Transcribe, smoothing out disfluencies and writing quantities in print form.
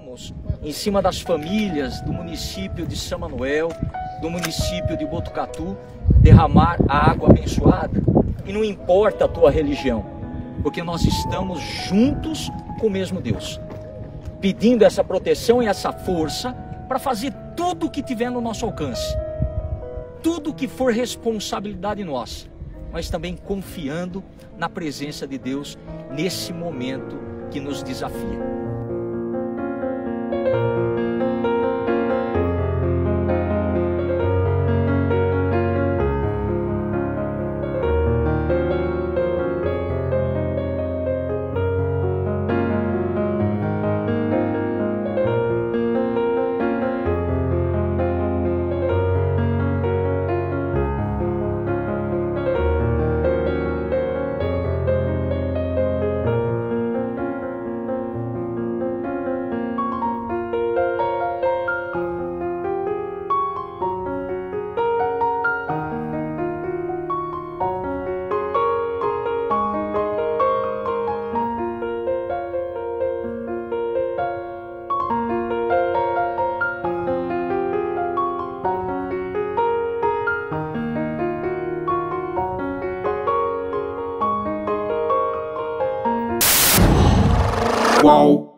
Vamos, em cima das famílias do município de São Manuel, do município de Botucatu, derramar a água abençoada. E não importa a tua religião, porque nós estamos juntos com o mesmo Deus, pedindo essa proteção e essa força para fazer tudo o que tiver no nosso alcance, tudo que for responsabilidade nossa, mas também confiando na presença de Deus nesse momento que nos desafia. Qual?